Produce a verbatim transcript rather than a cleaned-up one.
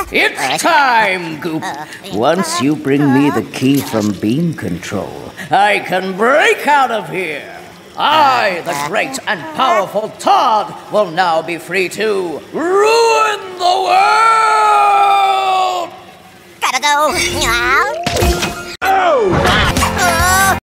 It's time, Goop. Once you bring me the key from beam control, I can break out of here. I, the great and powerful Todd, will now be free to ruin the world!